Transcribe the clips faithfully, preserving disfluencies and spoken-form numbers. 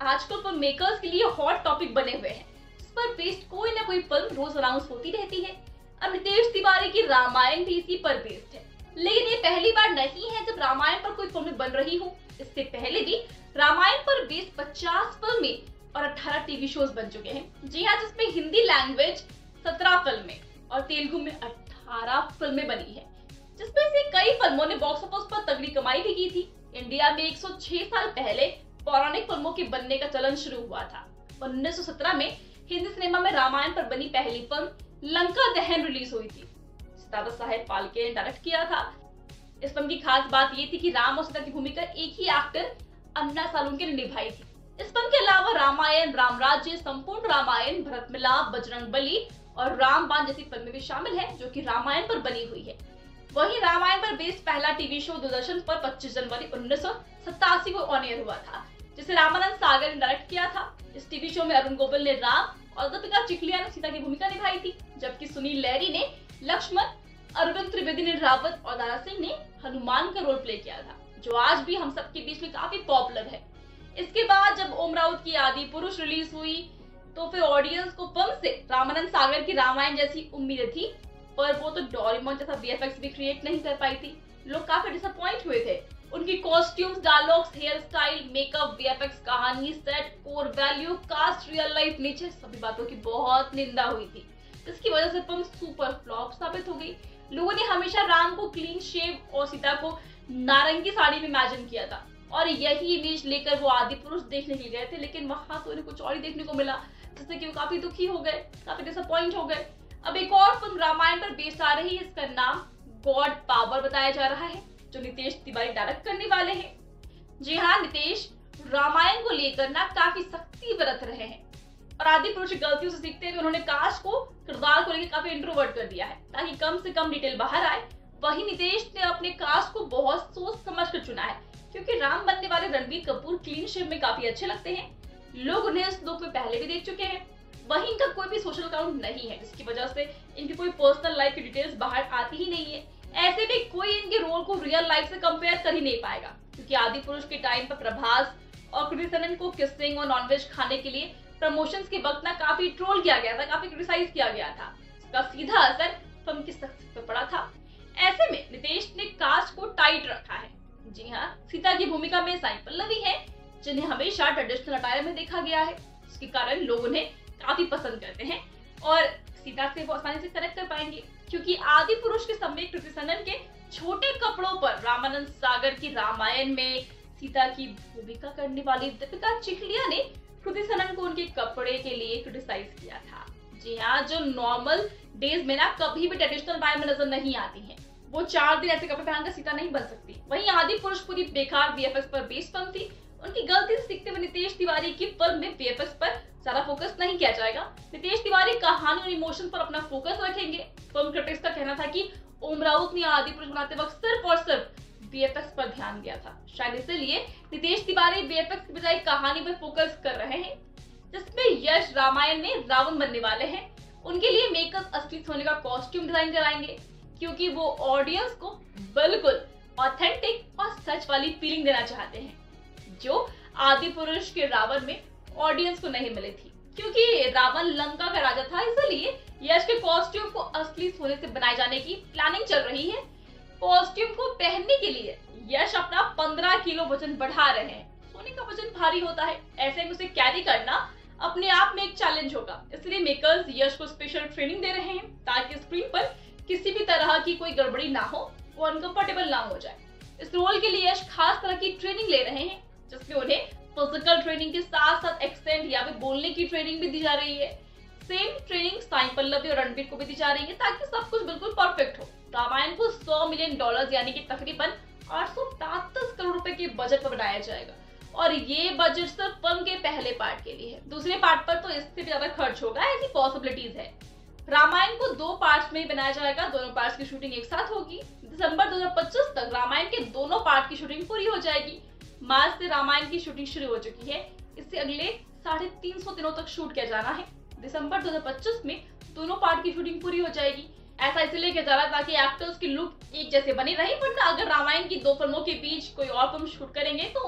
आजकल film makers के लिए हॉट टॉपिक बने हुए हैं। इस पर बेस्ड कोई ना कोई फिल्म रोज अनाउंस होती रहती है। अब नितेश तिवारी की रामायण भी इसी पर बेस्ड है, लेकिन ये पहली बार नहीं है जब रामायण पर कोई फिल्म बन रही हो। इससे पहले भी रामायण पर बेस्ड पचास फिल्में और अठारह टीवी शोज बन चुके हैं। जी हाँ, जिसमें हिंदी लैंग्वेज सत्रह फिल्में और तेलुगु में अठारह फिल्में बनी है, जिसमें से कई फिल्मों ने बॉक्स ऑफिस पर तगड़ी कमाई भी की थी। इंडिया में एक सौ छह साल पहले पौराणिक फिल्मों के बनने का चलन शुरू हुआ था। उन्नीस सौ सत्रह में हिंदी सिनेमा में रामायण पर बनी पहली फिल्म लंका दहन रिलीज हुई थी। सितारा साहेब फाल्के ने डायरेक्ट किया था। इस फिल्म की खास बात ये थी कि राम और सीता की भूमिका एक ही एक्टर अन्ना सालुंके ने निभाई थी। इस फिल्म के अलावा रामायण, रामराज्य, संपूर्ण रामायण, भरत मिलाप, बजरंगबली और रामबाण जैसी फिल्में भी शामिल है, जो कि रामायण पर बनी हुई है। वहीं रामायण पर बेस्ड पहला टीवी शो दूरदर्शन पर पच्चीस जनवरी उन्नीस सौ सतासी को ऑन एयर हुआ था, जिसे रामानंद सागर ने डायरेक्ट किया था। इस टीवी शो में अरुण गोविल ने राम और दीपिका चिखलिया ने सीता की भूमिका निभाई थी, जबकि सुनील लहरी ने लक्ष्मण, अरविंद त्रिवेदी ने रावत और दारा सिंह ने हनुमान का रोल प्ले किया था, जो आज भी हम सबके बीच में काफी पॉपुलर है। इसके बाद जब ओम राउत की आदि पुरुष रिलीज हुई तो फिर ऑडियंस को फिल्म से रामानंद सागर की रामायण जैसी उम्मीद थी, पर वो तो डोरेमोन जैसा वीएफएक्स भी क्रिएट नहीं कर पाई थी। लोग काफी डिसअपॉइंट हुए थे। उनकी costumes, dialogues, hair style, makeup, VFX, कहानी, set, core value, cast, real life nature, सभी बातों की बहुत निंदा हुई थी। इसकी वजह से फिल्म सुपर फ्लॉप साबित हो गई। लोगों ने हमेशा राम को क्लीन शेव और सीता को नारंगी साड़ी में इमेजिन किया था और यही इमेज लेकर वो आदि पुरुष देखने के लिए गए थे, लेकिन वहां तो उन्हें कुछ और ही देखने को मिला, जिससे कि वो काफी दुखी हो गए, काफी डिसअपॉइंट हो गए। अब एक और फिल्म रामायण पर बेस्ड आ रही है, इसका नाम गॉड पावर बताया जा रहा है, जो नितेश तिवारी डायरेक्ट करने वाले हैं। जी हाँ, नितेश रामायण को लेकर ना काफी सख्ती बरत रहे हैं और आदि पुरुष की गलतियों से सीखते हुए उन्होंने कास्ट को, किरदार को लेकर काफी इंट्रोवर्ट कर दिया है, ताकि कम से कम डिटेल बाहर आए। वही नितेश ने अपने कास्ट को बहुत सोच समझ कर चुना है, क्योंकि राम बनने वाले रणबीर कपूर क्लीन शेव में काफी अच्छे लगते हैं। लोग उन्हें इस लुक में पहले भी देख चुके हैं। वहीं इनका कोई भी सोशल अकाउंट नहीं है, जिसकी वजह से इनकी कोई पर्सनल लाइफ की डिटेल्स बाहर आती ही नहीं है। ऐसे में कोई इनके रोल को रियल लाइफ से कंपेयर कर ही नहीं पाएगा, क्योंकि आदि पुरुष के टाइम पर प्रभास और कृति सेनन को किसिंग और नॉनवेज खाने के लिए प्रमोशंस के वक्त ना काफी ट्रोल किया गया था, काफी क्रिटिसाइज किया गया था। इसका सीधा असर फिल्म की सक्सेस पर पड़ा था। ऐसे में नितेश ने कास्ट को टाइट रखा है। जी हाँ, सीता की भूमिका में साई पल्लवी है, जिन्हें हमेशा ट्रेडिशनल अटायर में देखा गया है, जिसके कारण लोग उन्हें काफी पसंद करते हैं और सीता से वो आसानी से कनेक्ट कर पाएंगे, क्योंकि आदि पुरुष के समय कृति सेनन के छोटे कपड़ों पर रामानंद सागर की रामायण में सीता की भूमिका करने वाली दीपिका चिखलिया ने कृति सेनन को उनके कपड़े के लिए क्रिटिसाइज किया था। जी हाँ, जो नॉर्मल डेज में ना कभी भी ट्रेडिशनल बाय में नजर नहीं आती है, वो चार दिन ऐसे कपड़े पहनकर सीता नहीं बन सकती। वहीं आदि पुरुष पूरी बेकार वीएफएक्स पर बेस्ड फिल्म थी। उनकी गलती से सीखते हुए नितेश तिवारी की फिल्म में वीएफएक्स पर ज्यादा फोकस नहीं किया जाएगा। नितेश तिवारी कहानी और इमोशन पर अपना फोकस रखेंगे। फिल्म क्रिटिक्स का कहना था कि ओम राउत ने आदि पुरुष बनाते वक्त सिर्फ और सिर्फ वीएफएक्स पर ध्यान दिया था। शायद इसलिए नितेश तिवारी वीएफएक्स की बजाय कहानी पर फोकस कर रहे हैं, जिसमें यश रामायण में रावण बनने वाले हैं। उनके लिए मेकर्स असली होने का कॉस्ट्यूम डिजाइन कराएंगे, क्योंकि वो ऑडियंस को बिल्कुल ऑथेंटिक और सच वाली फीलिंग देना चाहते हैं, जो आदि पुरुष के रावण में ऑडियंस को नहीं मिली थी। क्योंकि रावण लंका का राजा था, इसलिए यश के कॉस्ट्यूम को असली सोने से बनाए जाने की प्लानिंग चल रही है। कॉस्ट्यूम को पहनने के लिए यश अपना पंद्रह किलो वजन बढ़ा रहे हैं। सोने का वजन भारी होता है, ऐसे में उसे कैरी करना अपने आप में एक चैलेंज होगा। इसलिए मेकर्स यश को स्पेशल ट्रेनिंग दे रहे हैं, ताकि स्क्रीन पर किसी भी तरह की कोई गड़बड़ी ना हो, वो अनकंफर्टेबल ना हो जाए। इस रोल के लिए यश खास तरह की ट्रेनिंग ले रहे हैं, जिसमें उन्हें फिजिकल ट्रेनिंग के साथ साथ एक्सेंट या फिर बोलने की ट्रेनिंग भी दी जा रही है। सेम ट्रेनिंग साई पल्लवी और रणबीर को भी दी जा रही है, ताकि सब कुछ बिल्कुल परफेक्ट हो। रामायण को सौ मिलियन डॉलर यानी कि तकरीबन आठ सौ पैंतीस करोड़ रुपए के बजट पर बनाया जाएगा, और ये बजट सिर्फ फिल्म के पहले पार्ट के लिए है। दूसरे पार्ट पर तो इससे भी ज्यादा खर्च होगा, ऐसी पॉसिबिलिटीज है। रामायण को दो पार्ट्स में बनाया जाएगा, दोनों पार्ट्स की शूटिंग एक साथ होगी। दिसंबर दो हज़ार पच्चीस तक रामायण के दोनों पार्ट की शूटिंग पूरी हो जाएगी। मार्च से रामायण की शूटिंग शुरू हो चुकी है, इससे अगले साढ़े तीन सौ दिनों तक शूट किया जाना है। दिसंबर दो हज़ार पच्चीस में दोनों पार्ट की शूटिंग पूरी हो जाएगी। ऐसा इसलिए किया जा रहा ताकि एक्टर्स की लुक एक जैसे बनी रहे, वरना अगर रामायण की दो फिल्मों के बीच कोई और फिल्म शूट करेंगे तो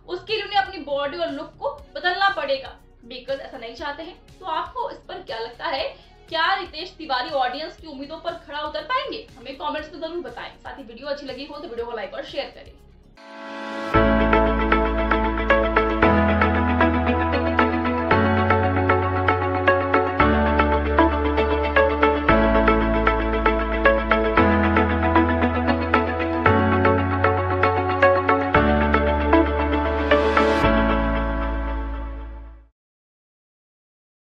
उसके लिए उन्हें अपनी बॉडी और लुक को बदलना पड़ेगा। मेकर्स ऐसा नहीं चाहते हैं। तो आपको इस पर क्या लगता है? क्या रितेश तिवारी ऑडियंस की उम्मीदों पर खरा उतर पाएंगे? हमें कमेंट्स में जरूर बताएं। साथ ही वीडियो अच्छी लगी हो तो वीडियो को लाइक और शेयर करें।